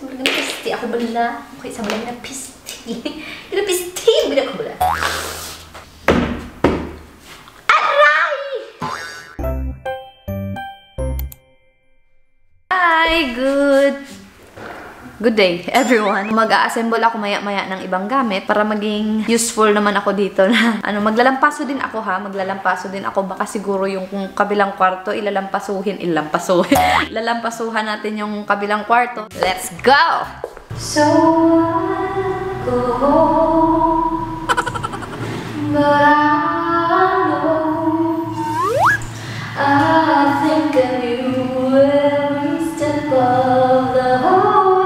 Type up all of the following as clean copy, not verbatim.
Balik na pisti. Ako bala. Okay, sa balik na pisti. Balik na pisti. Balik ako bala. Aray! Hi! Good day, everyone. Mag-a-assemble ako maya-maya ng ibang gamit para maging useful naman ako dito na maglalampaso din ako ha. Maglalampaso din ako. Baka siguro yung kabilang kwarto ilalampasuhan natin yung kabilang kwarto. Let's go! So, I go home, but I know I think of you every step of the whole.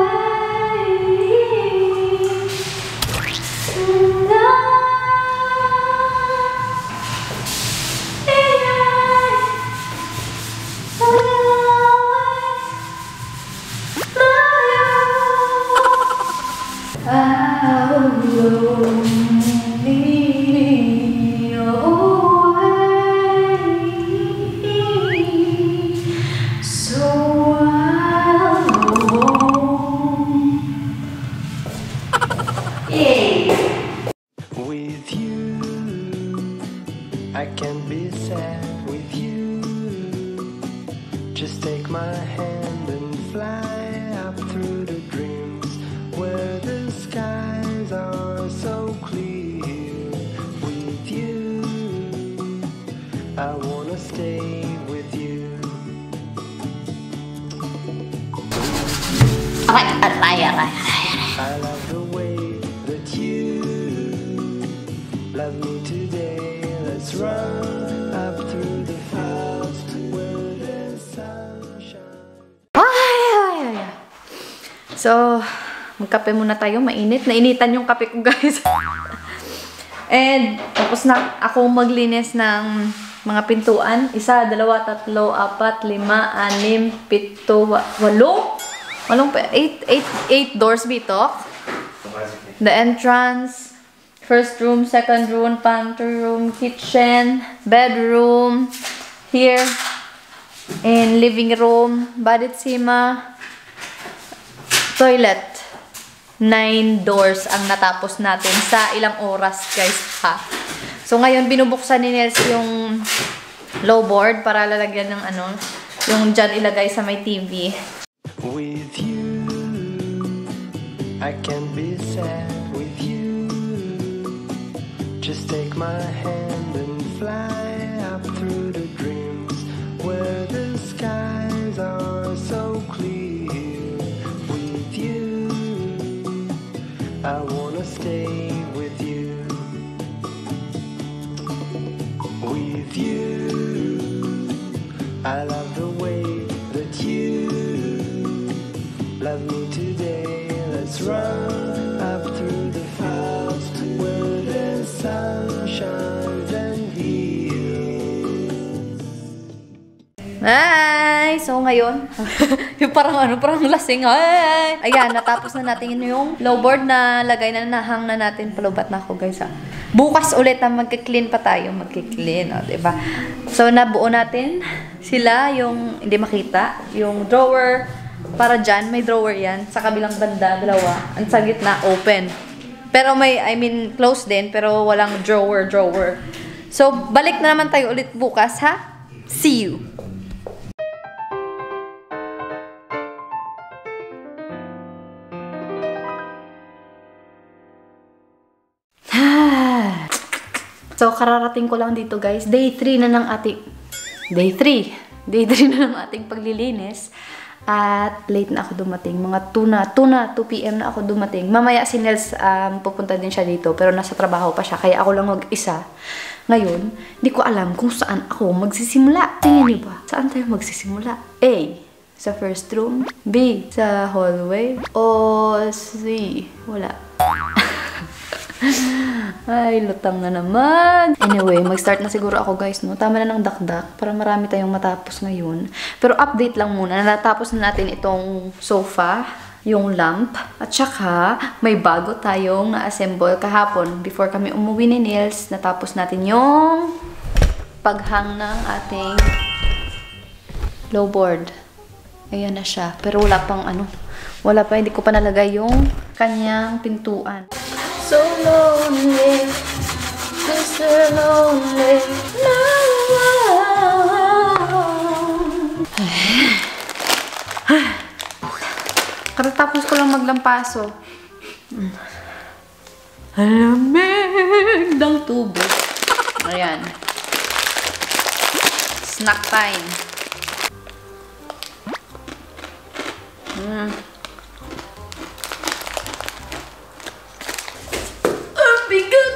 With you, I can't be sad with you. Just take my hand and fly up through the dreams where the skies are so clear. With you, I wanna stay with you. I love the way that you love me today. Let's run up through the fields where the sun shines. So, magkape muna tayo. Mainit. Nainitan yung kape ko, guys. And, tapos na ako maglinis ng mga pintuan. 1, 2, 3, 4, 5, 6, 7, 8. 8 doors bitok. The entrance, first room, second room, pantry room, kitchen, bedroom, here, in living room, baditsima, toilet. 9 doors ang natapos natin sa ilang oras, guys, ha. So, ngayon, binubuksan ni Nels yung low board para lalagyan ng yung dyan ilagay sa may TV. With you, I can't be sad with you. Just take my hand and fly up through the dreams where the skies are so clear. With you, I wanna stay with you. With you, I love the way that you love me today. Let's run up through the fields where the sun shines and heals. Ay! So, ngayon, yung parang lasing. Ay! Ayan, natapos na natin yung low board na lagay na nahang na natin. Palubat na ako, guys, ha. Bukas ulit na magki-clean pa tayo. Magki-clean, diba? So, nabuo natin sila, yung hindi makita, yung drawer. Para dyan, may drawer yan. Sa kabilang banda, 2. Ang sa gitna, open. Pero closed din, pero walang drawer. So, balik na naman tayo ulit bukas, ha? See you! So, kararating ko lang dito, guys. Day 3 na ng ating... Day 3 na ng ating paglilinis. At late na ako dumating. Mga 2 p.m. na ako dumating. Mamaya si Nels, pupunta din siya dito. Pero nasa trabaho pa siya. Kaya ako lang mag-isa. Ngayon, hindi ko alam kung saan ako magsisimula. Tingin niyo ba? Saan tayo magsisimula? A, sa first room. B, sa hallway. O C, wala. Ay, lutang na naman. Anyway, mag-start na siguro ako, guys, no? Tama na ng dakdak para marami tayong matapos ngayon. Pero update lang muna. Natapos na natin itong sofa, yung lamp, at saka may bago tayong na-assemble kahapon. Before kami umuwi ni Nils, natapos natin yung paghang ng ating low board. Ayan na siya. Pero wala pang Wala pa, hindi ko pa nalagay yung kanyang pintuan. So lonely, Mr. Lonely, katatapos ko lang maglampaso. Alamig ng tubo. Ayan. Snack time. Bigat!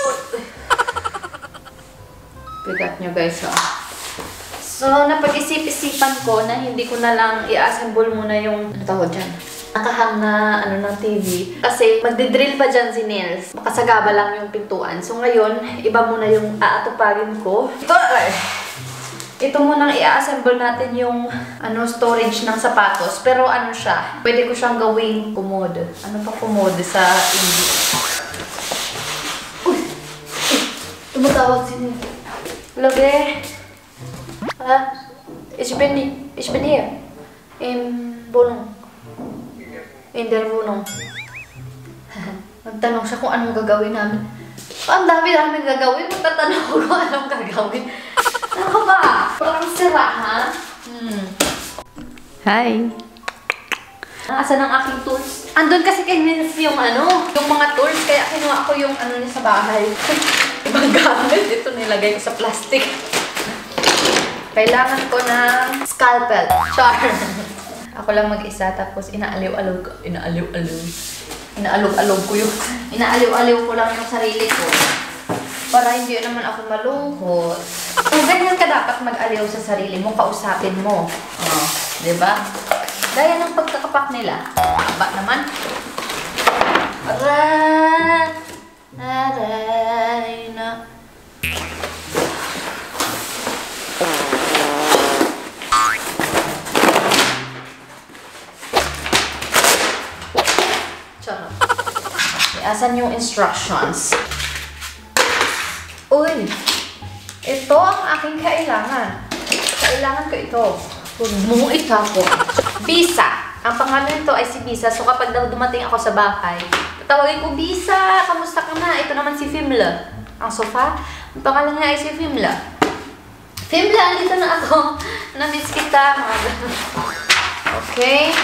Bigat nyo guys, oh. So, napag-isip-isipan ko na hindi ko na lang i-assemble muna yung, ano tawag dyan? Nakahang na, ng TV. Kasi, magdidrill pa dyan si Nils. Makasagaba lang yung pintuan. So, ngayon, iba muna yung aatupagin ko. Ito munang i-assemble natin yung, storage ng sapatos. Pero, siya, pwede ko siyang gawing commode. Ano pa commode sa English? Tumatawag si Nils. Hello, be. Ich bin hier. Im Wohnung. In der Wohnung. Magtanong siya kung anong gagawin namin. Ang dami-dami gagawin. Magtatanong ko kung anong gagawin. Ano ba? Parang sira, ha? Hi. Asan ang aking tools? Andun kasi kay Nils yung yung mga tools. Kaya kinuha ko yung niya sa bahay. Ibang gamit. Ito nilagay ko sa plastic. Kailangan ko ng scalpel. Char. Ako lang mag-isa, tapos inaaliw-aliw ko. Inaalog-alog ko yung... Inaaliw-aliw ko lang yung sarili ko. Para hindi naman ako malungkot. Kung ganyan ka dapat mag-aliw sa sarili mo, kausapin mo. Oh, diba? Gaya ng pagkakapak nila. Ba naman? Aray na. Charot. Asan yung instructions? Uy! Ito ang aking kailangan. Kailangan ko ito. Huwag mong itapon. Bisa! Ang pangalan nito ay si Bisa. So kapag dumating ako sa bahay, tatawagin ko, Bisa! Kamusta ka na? Ito naman si Fimla. Ang sofa. Ang pangalan niya ay si Fimla. Fimla, andito na ako. Na-miss kita. Okay.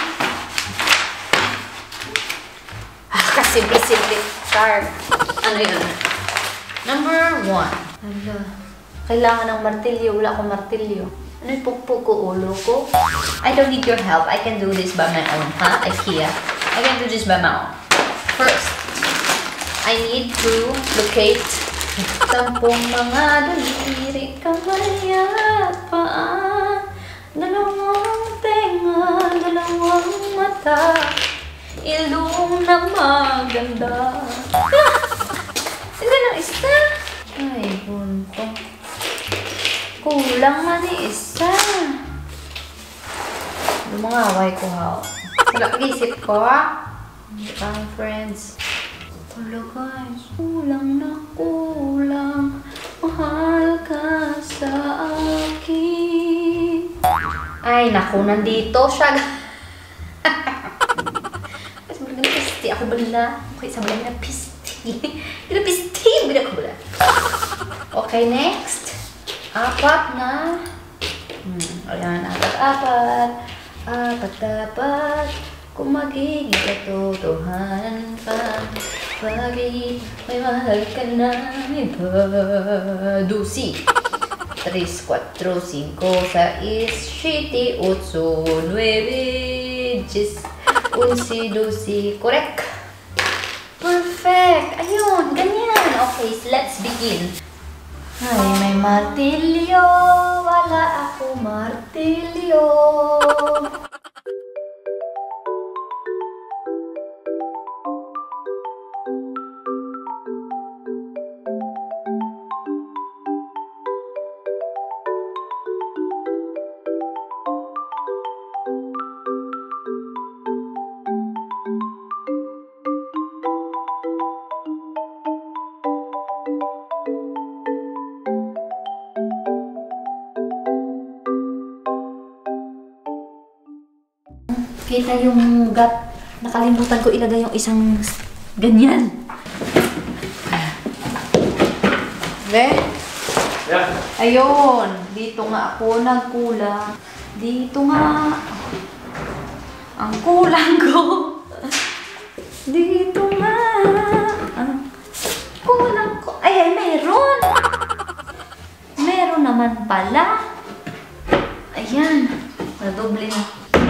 Kasimple-simple. Char. Ano yun? Number 1. Kailangan ng martilyo. Wala akong martilyo. Ano yung pukpuk ko, ulo ko? I don't need your help. I can do this by my own. Ha? IKEA. I can do this by my own. First, I need to locate 10 mga daliri, kamay at paa, 2 tenga, 2 mata, ilong na maganda. Sila ng isa. Ay, bunto. Kulang man isa. Lumangaway ko, ha. Wala pag-isip ko, ha. Bang friends. Wala guys, kulang na kulang. Mahal ka sa akin. Ay, naku, nandito siya. Kasi maganda pisti. Ako ba nila? Okay, sa mga na pisti. Gina pisti. Gina ko ba? Okay, next. 4 na. Ayan, 4. 4. Kung magiging katotohanan pa, bakit may mahal ka na iba? 12, 3, 4, 5, 6, 7, 8, 9, 10, 11, 12. Correct? Perfect! Ayun, ganyan. Okay, so let's begin. Ay, may martilyo. Wala ako martilyo. Kita yung gap Nakalimutan ko ilagay yung isang ganyan. Okay? Yeah. Ayun. Dito nga ako nagkulang. Dito nga. Ang kulang ko. Dito nga. Ang kulang ko. Ay, meron. Meron naman pala. Ayan. Nadoble na.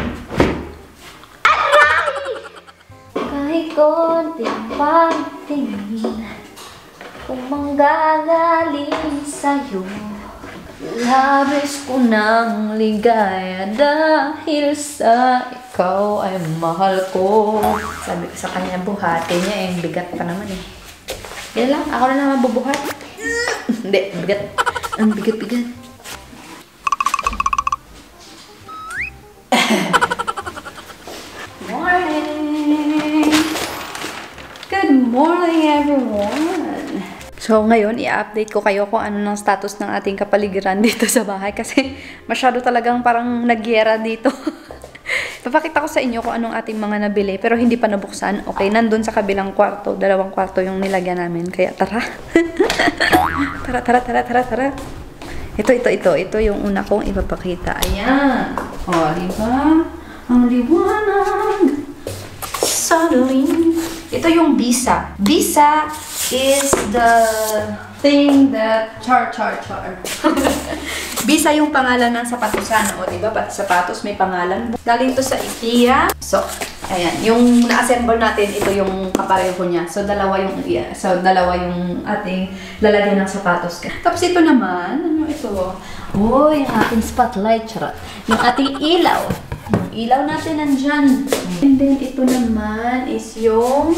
Kahit konting pagtingin, kung manggagaling sa'yo, labis ko ng ligaya dahil sa ikaw ay mahal ko. Sabi ko sa kanya, buhati niya eh. Bigat pa naman eh. Yan lang, ako na naman bubuhat. Hindi, bigat. Ang bigat-bigat. Good morning, everyone! So, ngayon, i-update ko kayo kung ano ng status ng ating kapaligiran dito sa bahay kasi masyado talagang parang nagyera dito. Papakita ko sa inyo kung anong ating mga nabili pero hindi pa nabuksan. Okay, nandun sa kabilang kwarto. 2 kwarto yung nilagyan namin. Kaya tara. Tara. Ito yung una kong ipapakita. Ayan. O, diba? Ang liwanag. Suddenly. Ito yung Bisa. Bisa is the thing that char. Bisa yung pangalan ng sapatusan. O, diba? Pati sapatos may pangalan. Galing to sa IKEA. So, ayan. Yung na-assemble natin, ito yung kapareho niya. So, dalawa yung ating lalagyan ng sapatos. Tapos ito naman, ano ito? Oh, yung ating spotlight. Charot. Yung ating ilaw. Yung ilaw natin nandyan. And then, ito naman is yung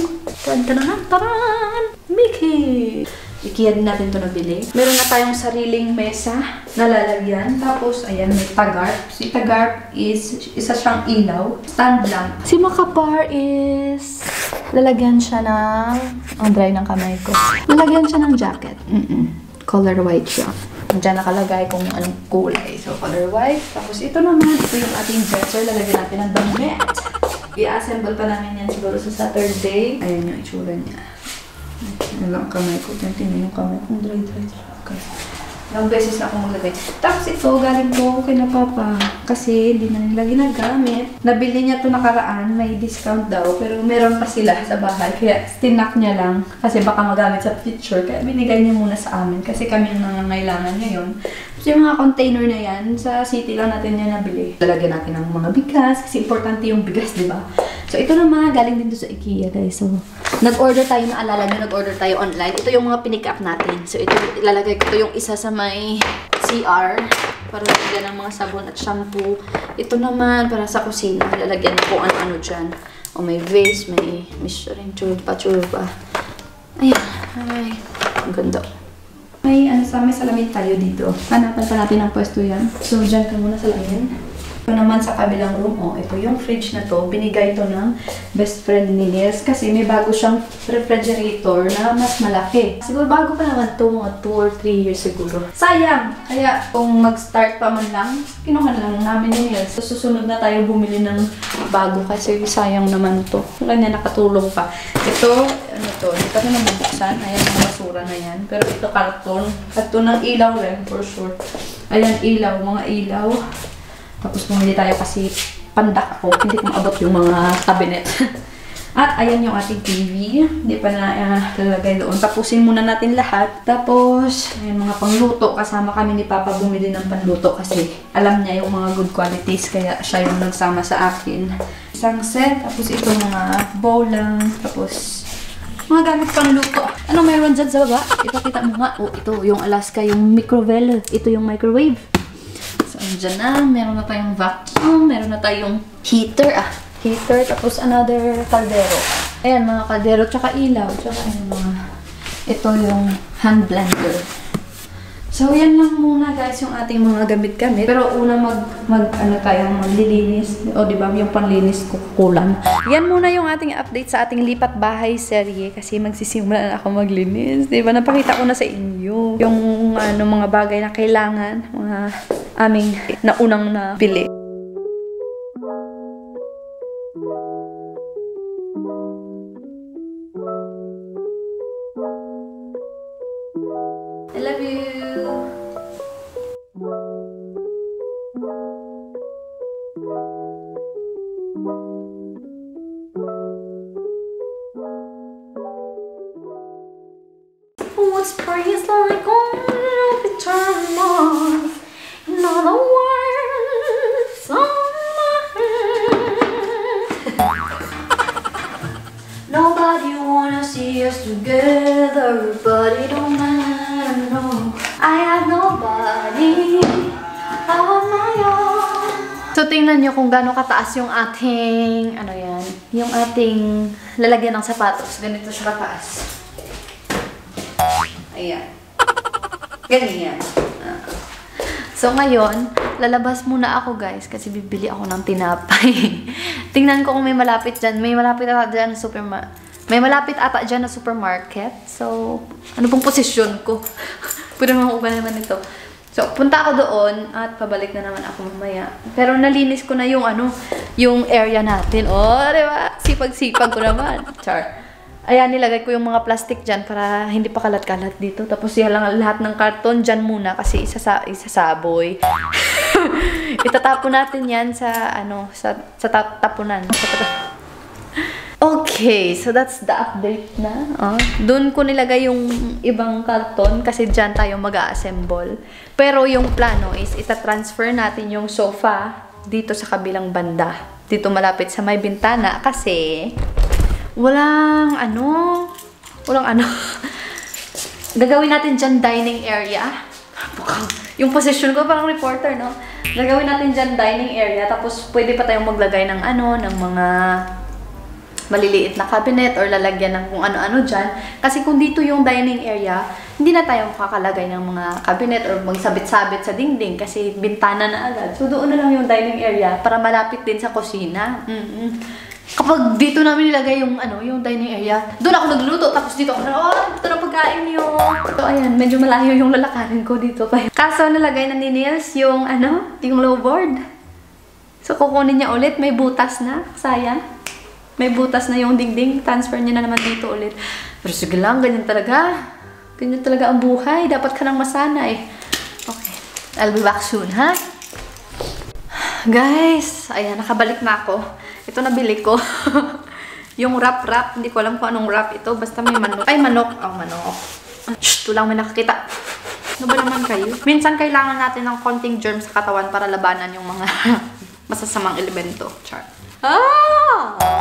Mickey! IKEA din natin ito nabili. Meron na tayong sariling mesa na lalagyan. Tapos, ayan, may tagarp. Si tagarp is isa siyang ilaw. Stand lang. Si Makapar is lalagyan siya ng... Ang dry ng kamay ko. Lalagyan siya ng jacket. Color white siya. Diyan nakalagay kung anong kulay. So, color white. Tapos, ito naman. Ito yung ating dresser. Lalagyan natin ng damit. I-assemble pa namin yan siguro sa Saturday. Ayan yung itsura niya. Ayan lang kamay ko. Tingnan yung kamay ko. Dry. Okay. Ilang beses na akong maglagay. Tapos ito, galing ko kay na Papa. Kasi hindi na nila ginagamit. Nabili niya ito nakaraan. May discount daw. Pero meron pa sila sa bahay. Kaya tinak niya lang. Kasi baka magamit sa future. Kaya binigay niya muna sa amin. Kasi kami ang nangangailangan ngayon. So yung mga container na yan, sa city lang natin yan nabili. Lalagyan natin ng mga bigas. Kasi importante yung bigas, di ba? So ito naman, galing din to sa IKEA, guys. So, nag-order tayo, naalala nyo, nag-order tayo online. Ito yung mga pinick up natin. So ito, ilalagay ko ito yung isa sa may CR. Para lalagyan ng mga sabon at shampoo. Ito naman, para sa kusina. Lalagyan ko ano-ano dyan. O may vase, may rin, churba. Ayan, ay, ang ganda. May salamin tayo dito. Hanapan pa natin ang pwesto yan. So, dyan ka muna salamin. Ito naman sa kabilang room, ito yung fridge na to. Binigay to ng best friend ni Nils kasi may bago siyang refrigerator na mas malaki. Siguro bago pa naman to, mga 2 or 3 years siguro. Sayang! Kaya kung mag-start pa man lang, kinuha lang namin ni Nils. So, susunod na tayo bumili ng bago kasi sayang naman to. Kanya nakatulong pa. Ito, dito na naman buksan. Ayan, mga basura na yan. Pero ito karton. Karton ng ilaw rin, for sure. Ayan, ilaw, mga ilaw. Tapos bumili tayo kasi pandak ako. Hindi ko maabot yung mga cabinet. At ayan yung ating TV. Hindi pa na lalagay doon. Tapusin muna natin lahat. Tapos, ayan mga pangluto. Kasama kami ni Papa bumili ng panluto kasi alam niya yung mga good qualities. Kaya siya yung nagsama sa akin. Isang set. Tapos ito mga bowl lang. Tapos, mga gamit pang luto. Ano meron dyan sa baba? Ipakita mo nga. Ito yung Alaska, yung microwave. Ito yung microwave. So, andyan na. Meron na tayong vacuum. Meron na tayong heater. Heater. Tapos another kaldero. Ayan, mga kaldero. Tsaka ilaw. Tsaka ayan, ito yung hand blender. So, yan lang muna guys yung ating mga gamit-gamit. Pero una maglilinis. O, diba? Yung panlinis ko kulang. Yan muna yung ating update sa ating lipat bahay serye. Kasi magsisimula na ako maglinis. Diba? Napakita ko na sa inyo yung mga bagay na kailangan. Mga aming naunang na pili. It's like all eternal months. In other words, nobody wanna see us together, but it don't matter, no. I have nobody on my own. So, tingnan nyo kung gaano kataas yung ating, ano yan, yung ating lalagyan ng sapatos. Ganito siya kataas. Ayan. Ganyan. So, ngayon, lalabas muna ako, guys, kasi bibili ako ng tinapay. Tingnan ko kung may malapit dyan. May malapit ata dyan na supermarket. So, ano pong posisyon ko? Pwede makuha naman ito. So, punta ako doon at pabalik na naman ako mamaya. Pero nalinis ko na yung yung area natin. Oh, diba? Sipag-sipag ko naman. Char. Ayan, nilagay ko yung mga plastic dyan para hindi pa kalat-kalat dito. Tapos yan lang lahat ng karton dyan muna kasi isasaboy. Itatapon natin yan sa tapunan. Okay, so that's the update na. Doon ko nilagay yung ibang karton kasi dyan tayo mag-a-assemble. Pero yung plano is itatransfer natin yung sofa dito sa kabilang banda. Dito malapit sa may bintana kasi walang gagawin natin dyan dining area. Yung position ko parang reporter, no? Gagawin natin dyan dining area, tapos pwede pa tayong maglagay ng ng mga maliliit na cabinet or lalagyan ng kung ano-ano dyan. Kasi kung dito yung dining area, hindi na tayo makakalagay ng mga cabinet or magsabit-sabit sa dingding kasi bintana na agad. So doon na lang yung dining area para malapit din sa kusina. Kapag dito namin nilagay yung yung dining area, doon ako nagluluto, tapos dito ako ito na pagkain niyo. So ayan, medyo malayo yung lalakarin ko dito pa. Kaso nalagay na ni Nils yung yung low board. So kukunin niya ulit, may butas na, sayang. May butas na yung dingding, transfer niya na naman dito ulit. Pero sige lang, ganyan talaga. Ganyan talaga ang buhay, dapat ka nang masanay. Okay, I'll be back soon, ha? Guys, ayan, nakabalik na ako. Ito nabili ko. Yung wrap, hindi ko alam kung anong wrap ito. Basta may manok. Ay, manok. Oh, manok. Shh, ito lang may nakakita. Ano ba naman kayo? Minsan kailangan natin ng konting germs sa katawan para labanan yung mga masasamang elemento. Char. Ah!